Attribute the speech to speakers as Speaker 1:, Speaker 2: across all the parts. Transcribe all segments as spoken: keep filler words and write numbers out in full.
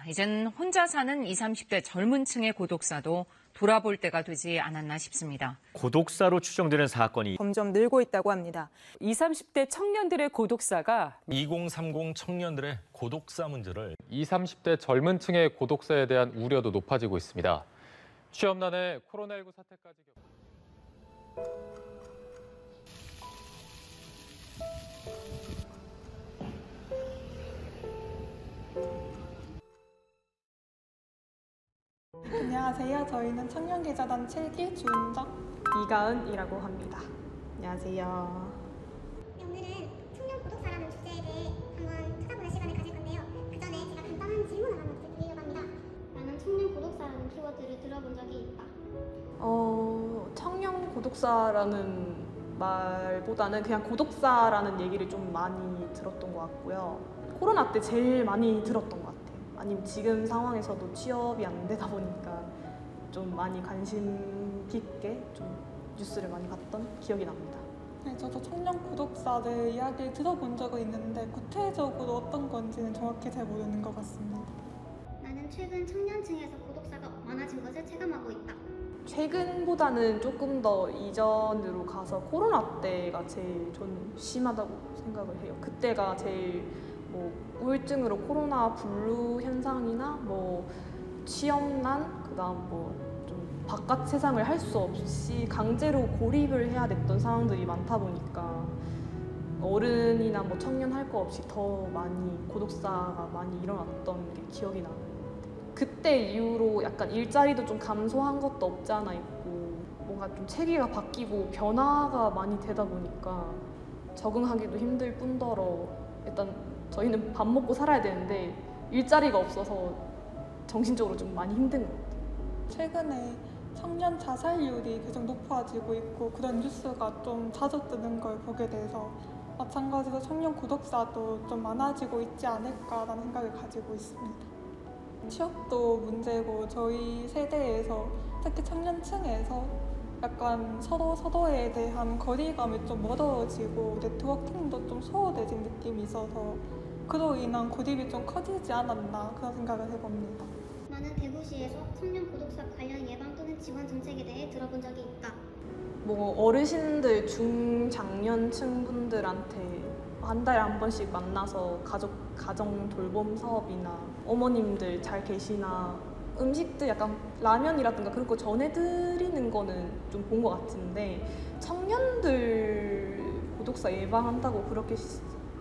Speaker 1: 이젠 혼자 사는 이십, 삼십 대 젊은 층의 고독사도 돌아볼 때가 되지 않았나 싶습니다.
Speaker 2: 고독사로 추정되는 사건이
Speaker 3: 점점 늘고 있다고 합니다.
Speaker 4: 이십, 삼십 대 청년들의 고독사가
Speaker 5: 이십 삼십 청년들의 고독사 문제를
Speaker 6: 이십, 삼십 대 젊은 층의 고독사에 대한 우려도 높아지고 있습니다. 취업난에 코로나십구 사태까지 겪...
Speaker 7: 안녕하세요. 저희는 청년기자단 칠 기 주은정,
Speaker 8: 이가은이라고 합니다. 안녕하세요.
Speaker 9: 네, 오늘은 청년 고독사라는 주제에 대해 한번 찾아보는 시간을 가질 건데요. 그 전에 제가 간단한 질문을 하나 드리려고 합니다. 나는 청년 고독사라는 키워드를 들어본 적이 있다.
Speaker 8: 어, 청년 고독사라는 말보다는 그냥 고독사라는 얘기를 좀 많이 들었던 것 같고요. 코로나 때 제일 많이 들었던 것 같아요. 아니면 지금 상황에서도 취업이 안 되다 보니까 좀 많이 관심 깊게 좀 뉴스를 많이 봤던 기억이 납니다.
Speaker 7: 네, 저도 청년 고독사를 이야기를 들어본 적은 있는데 구체적으로 어떤 건지는 정확히 잘 모르는 것 같습니다.
Speaker 9: 나는 최근 청년층에서 고독사가 많아진 것을 체감하고 있다.
Speaker 8: 최근보다는 조금 더 이전으로 가서 코로나 때가 제일 전 심하다고 생각을 해요. 그때가 제일 뭐 우울증으로 코로나 블루 현상이나 뭐 취업난, 그다음 뭐 좀 바깥 세상을 할 수 없이 강제로 고립을 해야 됐던 상황들이 많다 보니까 어른이나 뭐 청년 할 거 없이 더 많이 고독사가 많이 일어났던 게 기억이 나는 것 같아요. 그때 이후로 약간 일자리도 좀 감소한 것도 없지 않아 있고 뭔가 좀 체계가 바뀌고 변화가 많이 되다 보니까 적응하기도 힘들 뿐더러 일단 저희는 밥 먹고 살아야 되는데 일자리가 없어서 정신적으로 좀 많이 힘든 것 같아요.
Speaker 7: 최근에 청년 자살률이 계속 높아지고 있고 그런 뉴스가 좀 자주 뜨는 걸 보게 돼서 마찬가지로 청년 고독사도 좀 많아지고 있지 않을까라는 생각을 가지고 있습니다. 취업도 문제고 저희 세대에서 특히 청년층에서 약간 서로 서로에 대한 거리감이 좀 멀어지고 네트워킹도 좀 소홀해진 느낌이 있어서 그로 인한 고립이 좀 커지지 않았나 그런 생각을 해봅니다.
Speaker 9: 나는 대구시에서 청년 고독사 관련 예방 또는 지원 정책에 대해 들어본 적이 있다.
Speaker 8: 뭐 어르신들 중장년층 분들한테 한 달에 한 번씩 만나서 가족 가정 돌봄 사업이나 어머님들 잘 계시나 음식들 약간 라면이라든가 그런 거 전해드리는 거는 좀 본 것 같은데 청년들 고독사 예방한다고 그렇게 시,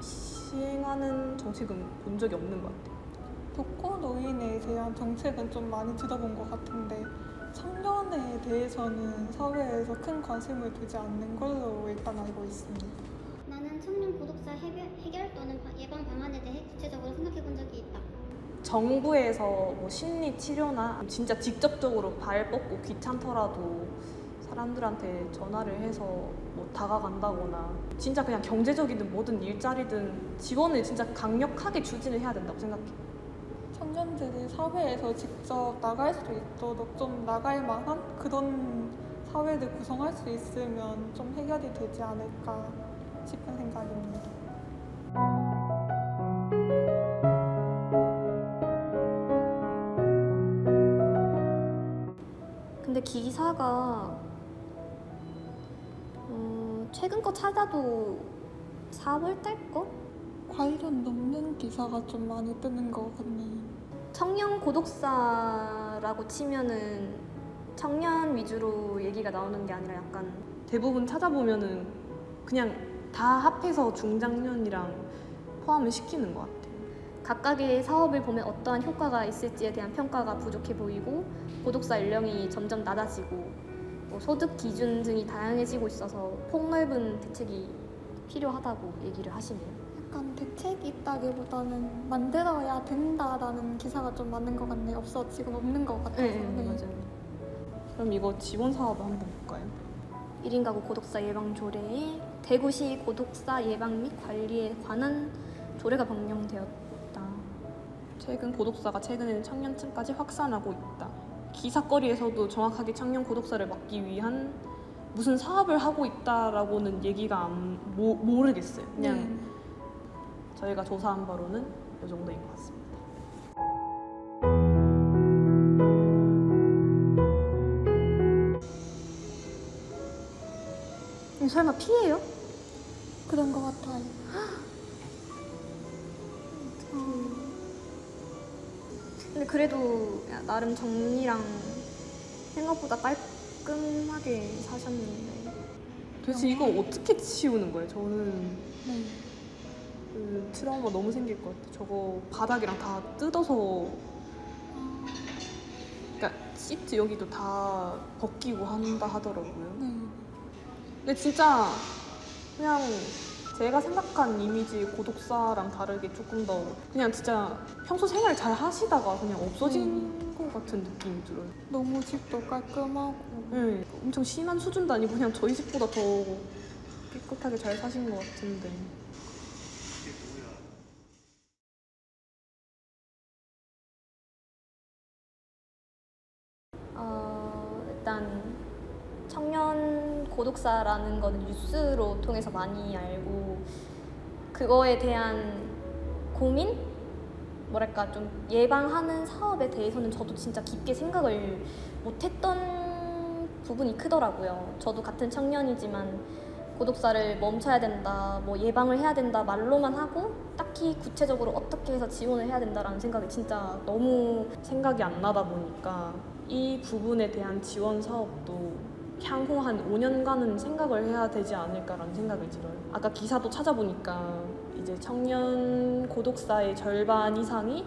Speaker 8: 시행하는 정책은 본 적이 없는 것 같아요.
Speaker 7: 독거노인에 대한 정책은 좀 많이 들어본 것 같은데 청년에 대해서는 사회에서 큰 관심을 두지 않는 걸로 일단 알고 있습니다.
Speaker 9: 나는 청년 고독사 해결, 해결 또는 예방 방안에 대해 구체적으로 생각해 본 적이 있다.
Speaker 8: 정부에서 뭐 심리 치료나 진짜 직접적으로 발 뻗고 귀찮더라도 사람들한테 전화를 해서 뭐 다가간다거나 진짜 그냥 경제적이든 뭐든 일자리든 지원을 진짜 강력하게 추진을 해야 된다고 생각해요.
Speaker 7: 청년들이 사회에서 직접 나갈 수 있도록 좀 나갈 만한 그런 사회를 구성할 수 있으면 좀 해결이 되지 않을까 싶은 생각입니다.
Speaker 10: 근데 기사가 음, 최근 거 찾아도 사월 달 거?
Speaker 7: 관련 논문 기사가 좀 많이 뜨는 것 같네요.
Speaker 10: 청년 고독사라고 치면은 청년 위주로 얘기가 나오는 게 아니라 약간
Speaker 8: 대부분 찾아보면은 그냥 다 합해서 중장년이랑 포함을 시키는 것 같아요.
Speaker 10: 각각의 사업을 보면 어떠한 효과가 있을지에 대한 평가가 부족해 보이고 고독사 연령이 점점 낮아지고 뭐 소득 기준 등이 다양해지고 있어서 폭넓은 대책이 필요하다고 얘기를 하시네요.
Speaker 7: 약간 대책이 있다기보다는 만들어야 된다라는 기사가 좀 많은 것 같네요. 없어 지금 없는 것 같아서.
Speaker 10: 네, 네, 맞아요.
Speaker 8: 그럼 이거 지원 사업을 한번 볼까요?
Speaker 10: 일 인 가구 고독사 예방 조례에 대구시 고독사 예방 및 관리에 관한 조례가 변경되었다.
Speaker 8: 최근 고독사가 최근에는 청년층까지 확산하고 있다. 기사거리에서도 정확하게 청년 고독사를 막기 위한 무슨 사업을 하고 있다라고는 얘기가 안, 모, 모르겠어요. 그냥 음. 저희가 조사한 바로는 이 정도인 것 같습니다.
Speaker 10: 설마 피해요?
Speaker 7: 그런 것 같아요.
Speaker 10: 근데 그래도 나름 정리랑 생각보다 깔끔하게 사셨는데.
Speaker 8: 도대체 이거 어떻게 치우는 거예요? 저는
Speaker 7: 네.
Speaker 8: 그 트라우마 너무 생길 것 같아요. 저거 바닥이랑 다 뜯어서, 그러니까 시트 여기도 다 벗기고 한다 하더라고요.
Speaker 7: 네.
Speaker 8: 근데 진짜 그냥 제가 생각한 이미지 고독사랑 다르게 조금 더 그냥 진짜 평소 생활 잘 하시다가 그냥 없어진 것 같은 느낌이 들어요.
Speaker 7: 너무 집도 깔끔하고.
Speaker 8: 네, 엄청 심한 수준도 아니고 그냥 저희 집보다 더 깨끗하게 잘 사신 것 같은데.
Speaker 10: 어, 일단 청년 고독사라는 거는 뉴스로 통해서 많이 알고 그거에 대한 고민? 뭐랄까 좀 예방하는 사업에 대해서는 저도 진짜 깊게 생각을 못했던 부분이 크더라고요. 저도 같은 청년이지만 고독사를 멈춰야 된다, 뭐 예방을 해야 된다 말로만 하고 딱히 구체적으로 어떻게 해서 지원을 해야 된다라는 생각이 진짜 너무
Speaker 8: 생각이 안 나다 보니까 이 부분에 대한 지원 사업도 향후 한 오 년간은 생각을 해야 되지 않을까라는 생각이 들어요. 아까 기사도 찾아보니까 이제 청년 고독사의 절반 이상이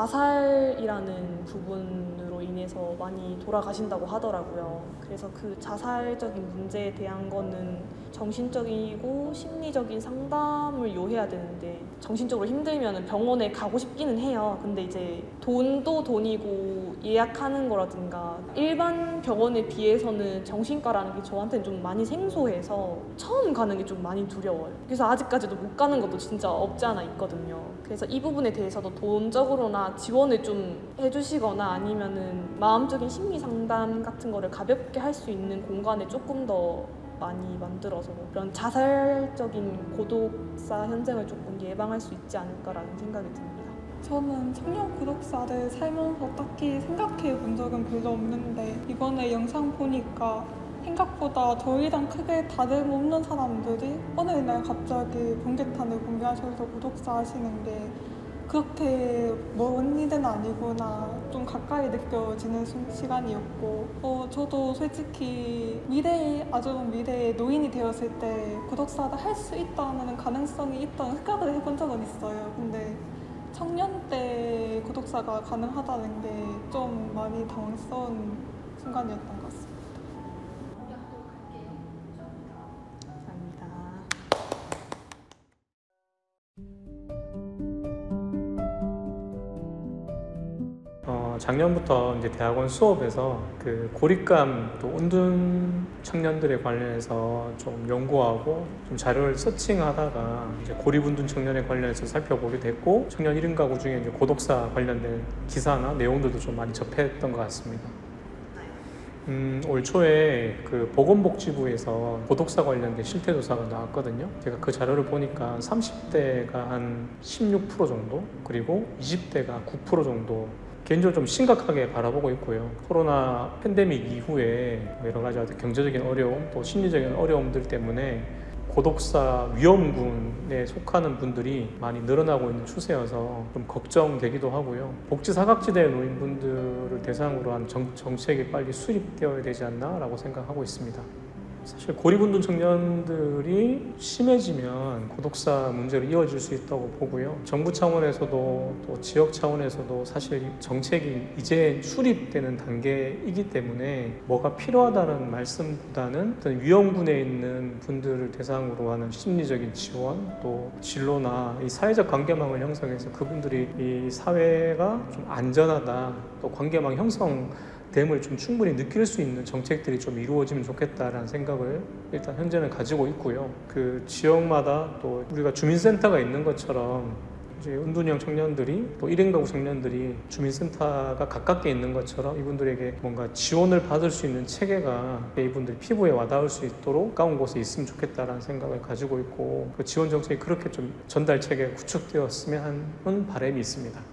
Speaker 8: 자살이라는 부분으로 인해서 많이 돌아가신다고 하더라고요. 그래서 그 자살적인 문제에 대한 거는 정신적이고 심리적인 상담을 요해야 되는데 정신적으로 힘들면 병원에 가고 싶기는 해요. 근데 이제 돈도 돈이고 예약하는 거라든가 일반 병원에 비해서는 정신과라는 게 저한테는 좀 많이 생소해서 처음 가는 게 좀 많이 두려워요. 그래서 아직까지도 못 가는 것도 진짜 없지 않아 있거든요. 그래서 이 부분에 대해서도 돈적으로나 지원을 좀 해주시거나 아니면은 마음적인 심리 상담 같은 거를 가볍게 할 수 있는 공간을 조금 더 많이 만들어서 그런 자살적인 고독사 현장을 조금 예방할 수 있지 않을까라는 생각이 듭니다.
Speaker 7: 저는 청년 고독사를 살면서 딱히 생각해 본 적은 별로 없는데 이번에 영상 보니까 생각보다 저희랑 크게 다름없는 사람들이 어느 날 갑자기 번개탄을 공개하셔서 고독사 하시는 게 그렇게 먼 일은 아니구나 좀 가까이 느껴지는 시간이었고 어, 저도 솔직히 미래에 아주 미래에 노인이 되었을 때 고독사를 할 수 있다는 가능성이 있다는 생각을 해본 적은 있어요. 근데 청년 때 고독사가 가능하다는 게 좀 많이 당황스러운 순간이었던 것 같습니다.
Speaker 8: 감사합니다.
Speaker 3: 어, 작년부터 이제 대학원 수업에서 그 고립감 또 은둔 청년들에 관련해서 좀 연구하고 좀 자료를 서칭하다가 이제 고립은둔 청년에 관련해서 살펴보게 됐고 청년 일 인 가구 중에 이제 고독사 관련된 기사나 내용들도 좀 많이 접했던 것 같습니다. 음, 올 초에 그 보건복지부에서 고독사 관련된 실태조사가 나왔거든요. 제가 그 자료를 보니까 삼십 대가 한 십육 퍼센트 정도, 그리고 이십 대가 구 퍼센트 정도 개인적으로 좀 심각하게 바라보고 있고요. 코로나 팬데믹 이후에 여러 가지 경제적인 어려움, 또 심리적인 어려움들 때문에 고독사 위험군에 속하는 분들이 많이 늘어나고 있는 추세여서 좀 걱정되기도 하고요. 복지사각지대 노인분들을 대상으로 한 정, 정책이 빨리 수립되어야 되지 않나라고 생각하고 있습니다. 사실 고립은둔 청년들이 심해지면 고독사 문제로 이어질 수 있다고 보고요. 정부 차원에서도 또 지역 차원에서도 사실 정책이 이제 수립되는 단계이기 때문에 뭐가 필요하다는 말씀보다는 어떤 위험군에 있는 분들을 대상으로 하는 심리적인 지원, 또 진로나 이 사회적 관계망을 형성해서 그분들이 이 사회가 좀 안전하다, 또 관계망 형성 됨을 좀 충분히 느낄 수 있는 정책들이 좀 이루어지면 좋겠다라는 생각을 일단 현재는 가지고 있고요. 그 지역마다 또 우리가 주민센터가 있는 것처럼 이제 은둔형 청년들이 또 일 인 가구 청년들이 주민센터가 가깝게 있는 것처럼 이분들에게 뭔가 지원을 받을 수 있는 체계가 이분들 피부에 와닿을 수 있도록 가까운 곳에 있으면 좋겠다라는 생각을 가지고 있고 그 지원 정책이 그렇게 좀 전달 체계가 구축되었으면 하는 바람이 있습니다.